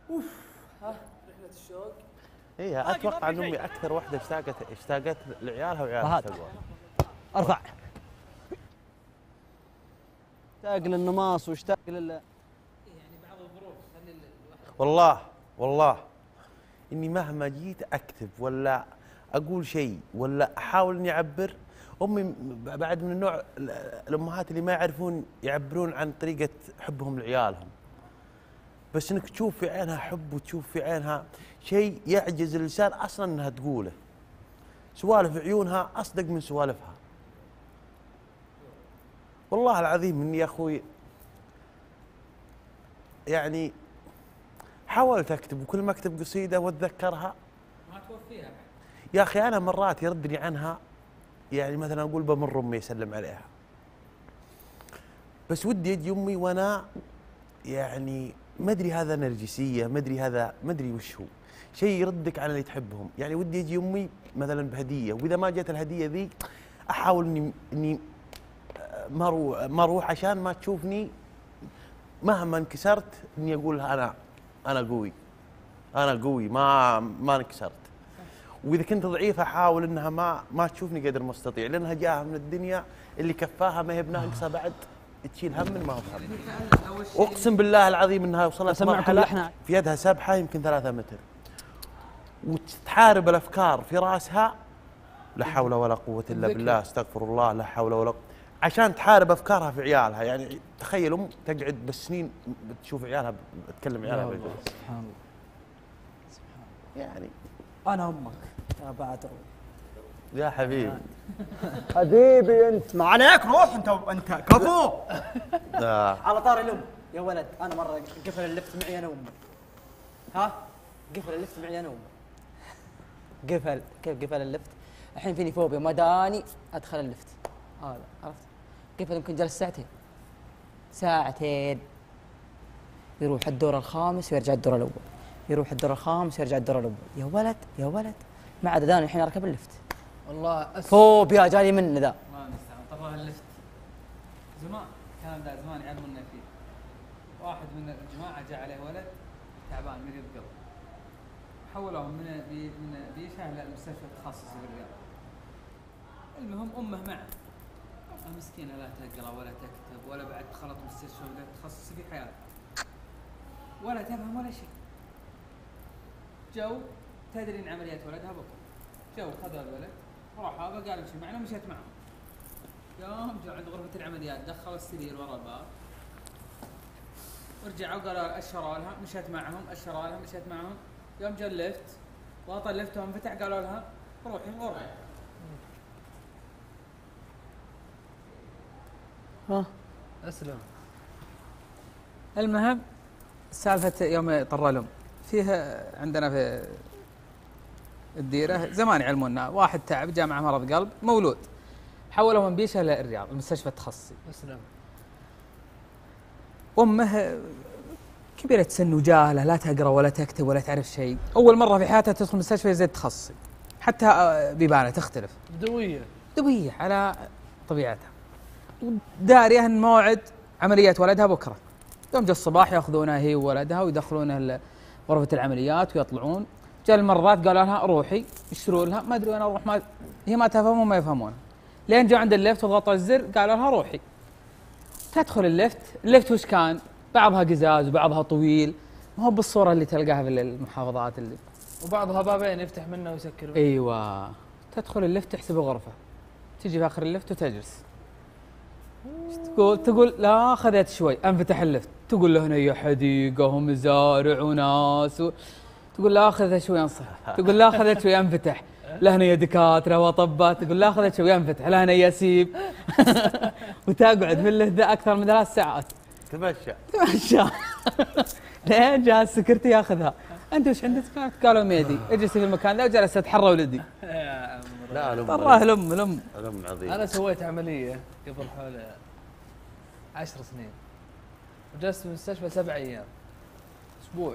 اوف. ها رحلة الشوق. اي اتوقع ان امي اكثر واحده اشتاقت لعيالها وعيالها اشتاقوها. ارفع. اشتاق للنماص واشتاق يعني بعض الظروف تخلي الواحد والله اني مهما جيت اكتب ولا اقول شيء ولا احاول اني اعبر، امي بعد من النوع الامهات اللي ما يعرفون يعبرون عن طريقه حبهم لعيالهم، بس انك تشوف في عينها حب وتشوف في عينها شيء يعجز اللسان اصلا انها تقوله. سوالف عيونها اصدق من سوالفها. والله العظيم اني يا اخوي يعني حاولت اكتب، وكل ما اكتب قصيده واتذكرها ما توفيها. يا اخي انا مرات يردني عنها، يعني مثلا اقول بمر امي يسلم عليها، بس ودي اجي امي وانا يعني ما ادري هذا نرجسيه، ما ادري هذا، ما ادري وش هو، شيء يردك على اللي تحبهم. يعني ودي اجي امي مثلا بهديه، واذا ما جت الهديه ذي احاول اني ما اروح عشان ما تشوفني مهما انكسرت، اني اقول لها انا قوي، انا قوي ما انكسرت. واذا كنت ضعيف احاول انها ما تشوفني قدر المستطيع، لانها جاها من الدنيا اللي كفاها ما هي بناقصه بعد تشيل هم ما هو هم. اقسم بالله العظيم انها وصلت مرحله في يدها سبحه يمكن 3 متر، وتحارب الافكار في راسها. لا حول ولا قوه الا بالله، استغفر الله، لا حول ولا قوة، عشان تحارب افكارها في عيالها. يعني تخيل ام تقعد بالسنين بتشوف عيالها، بتكلم عيالها بالجوز. سبحان الله. يعني انا امك يا بعد يا حبيبي. حبيبي انت ما عليك، روح انت كفو. على طاري الام يا ولد، انا مره قفل اللفت معي انا وامي. ها قفل اللفت معي انا وامي. قفل كيف قفل اللفت؟ الحين فيني فوبيا مداني ادخل اللفت هذا، عرفت؟ قفل يمكن جلس ساعتين يروح الدور الخامس ويرجع الدور الاول، يروح الدور الخامس ويرجع الدور الاول. يا ولد ما عاد داني الحين اركب اللفت. والله فوبيا جاي من ذا. ما نستعمل طبعا اللفت زمان، كان ذا زمان يعلمونا فيه. واحد من الجماعه جاء عليه ولد تعبان مريض قلب، حولوه من بيشه للمستشفى التخصصي بالرياض. المهم امه معه، مسكينه لا تقرا ولا تكتب ولا بعد دخلت مستشفى ولا تخصصي في حياتها ولا تفهم ولا شيء. جو تدري ان عمليه ولدها بكره، جو خذوا الولد وراحوا قالوا امشي معنا ومشيت معهم. يوم جو عند غرفه العمليات دخلوا السرير ورا الباب ورجعوا قالوا اشروا لها، مشيت معهم. يوم جاء اللفت واطى اللفت وانفتح قالوا لها روحي غرفه. اسلم. المهم سالفه يوم طر الام فيها عندنا في الديره زمان يعلمونا، واحد تعب جاء معه مرض قلب مولود، حولوه من بيشه للرياض المستشفى التخصصي. اسلم. امه كبيرة سن وجاهله، لا تقرا ولا تكتب ولا تعرف شيء، اول مره في حياتها تدخل مستشفى زي التخصصي، حتى بيبانه تختلف دويه على طبيعتها. داريه ان موعد عمليه ولدها بكره. يوم جاء الصباح ياخذونها هي وولدها ويدخلونها غرفه العمليات ويطلعون. جاء المرات قالوا لها روحي، يشتروا لها ما ادري وين اروح، ما هي ما تفهم وما يفهمون. لين جاء عند الليفت وضغطوا الزر قالوا لها روحي. تدخل الليفت وش كان؟ بعضها قزاز وبعضها طويل، ما هو بالصوره اللي تلقاها في المحافظات اللي، وبعضها بابين يفتح منه ويسكر منه. ايوه. تدخل الليفت تحسب غرفه، تجي في اخر الليفت وتجلس. تقول لا اخذت شوي، انفتح الليفت تقول له هنا يا حديقه ومزارع وناس تقول لا اخذت شوي انصح، تقول لا اخذت شوي انفتح، لا هنا يا دكاتره وطبات، تقول لا اخذت شوي انفتح، لا هنا ياسيب. وتقعد في الليفت ذا اكثر من 3 ساعات تمشى. لين جاء السكرتي ياخذها، انت وش عندك؟ قالوا ميدي، اجلسي في المكان ذا، وجلست اتحرى ولدي. لا طراه الام عظيم. انا سويت عمليه قبل حوالي 10 سنين، وجلست في المستشفى 7 أيام، اسبوع.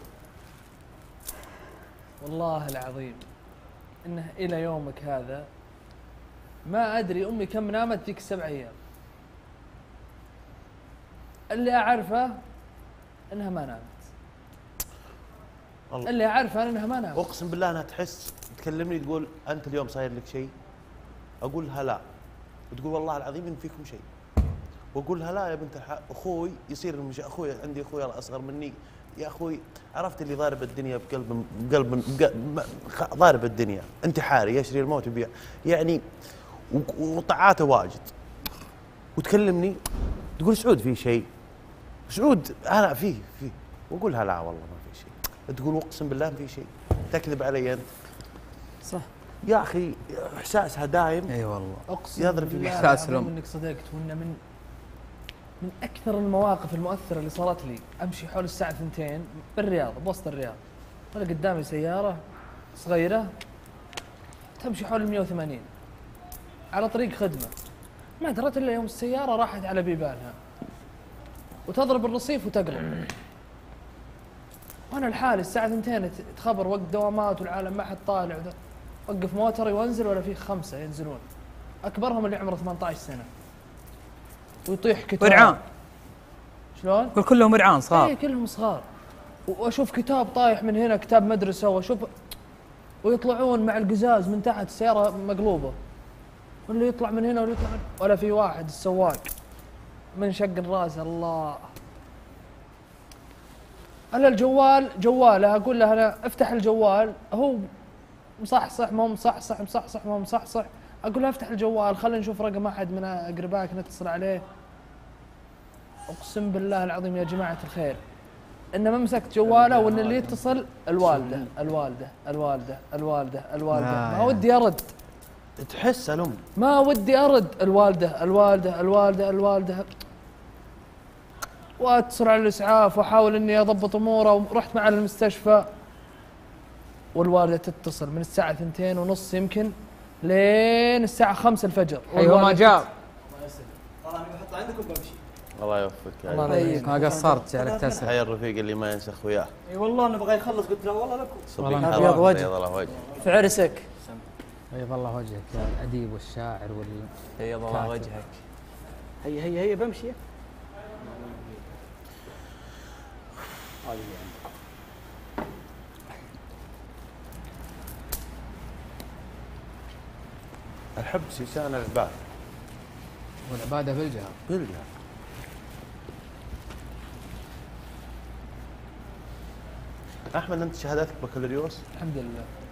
والله العظيم انه الى يومك هذا ما ادري امي كم نامت فيك 7 أيام. اللي اعرفه انها ما نامت. والله. اللي اعرفه انها ما نامت. اقسم بالله انها تحس، تكلمني تقول انت اليوم صاير لك شيء؟ اقول لها لا، وتقول والله العظيم ان فيكم شيء. واقول لها لا يا بنت اخوي يصير مش اخوي، عندي اخوي اصغر مني يا اخوي، عرفت اللي ضارب الدنيا ضارب الدنيا انتحاري يشري الموت ويبيع يعني، وطاعاته واجد. وتكلمني تقول سعود في شيء، سعود انا فيه واقولها لا والله ما في شيء، تقول اقسم بالله ما في شيء، تكذب علي انت. صح يا اخي احساسها دايم. اي والله اقسم يضرب في بالله إحساس العظيم الأم. انك صدقت، وانه من اكثر المواقف المؤثره اللي صارت لي. امشي حول الساعه 2 بالرياض، بوسط الرياض، وانا قدامي سياره صغيره تمشي حول 180 على طريق خدمه. ما دريت الا يوم السياره راحت على بيبانها وتضرب الرصيف وتقلب. وانا لحالي الساعه 2 تخبر وقت دوامات والعالم ما حد طالع، وقف موتري وانزل ولا في 5 ينزلون، اكبرهم اللي عمره 18 سنه، ويطيح كتاب. ورعان. شلون؟ قل كلهم ورعان صغار. اي كلهم صغار. واشوف كتاب طايح من هنا، كتاب مدرسه، واشوف ويطلعون مع القزاز من تحت، السياره مقلوبه، واللي يطلع من هنا واللي يطلع من، ولا في واحد السواق من شق الراس. الله. انا الجوال جواله، اقول له انا افتح الجوال، هو مصحصح ما هو مصحصح، مصحصح ما هو مصحصح، اقول له افتح الجوال خلينا نشوف رقم احد من اقربائك نتصل عليه. اقسم بالله العظيم يا جماعه الخير ان ما مسكت جواله، وان اللي يتصل الوالده الوالده الوالده الوالده الوالده. ما ودي ارد، تحس الام، ما ودي ارد. الوالده الوالده الوالده الوالده، واتصل على الاسعاف واحاول اني اضبط اموره، ورحت معه للمستشفى. والوالده تتصل من الساعه 2:30 يمكن لين الساعه 5 الفجر. ايوه ما جاء. والله انا بحط عندكم بمشي. الله يوفقك. الله يرضيك. ما قصرت جعلك تسال. حي الرفيق اللي ما ينسخ وياه. اي والله نبغى يخلص، قلت له والله لكم. صبيك والله حرام، أبيض وجه. بيض الله وجهك. في عرسك. بيض الله وجهك يا الاديب والشاعر بيض الله وجهك. هي بمشي. الحب سيسان العباد والعباده بالجهه. بالجهة. احمد انت شهادتك بكالوريوس؟ الحمد لله.